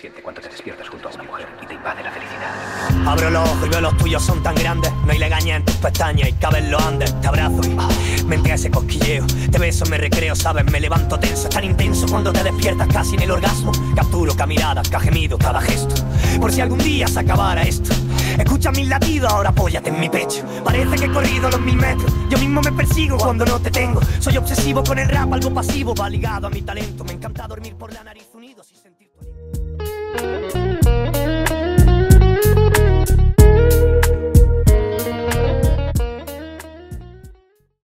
siente cuando te despiertas junto a una mujer y te invade la felicidad. Abro los ojos y veo los tuyos son tan grandes. No hay legaña en tus pestañas y caben los Andes. Te abrazo y me entra ese cosquilleo. Te beso, me recreo, sabes, me levanto tenso. Es tan intenso cuando te despiertas casi en el orgasmo. Capturo cada mirada, cada gemido, cada gesto. Por si algún día se acabara esto. Escucha mis latidos, ahora apóyate en mi pecho. Parece que he corrido los 1000 metros. Yo mismo me persigo cuando no te tengo. Soy obsesivo con el rap, algo pasivo, va ligado a mi talento. Me encanta dormir por la nariz unidos y sentir tu aliento.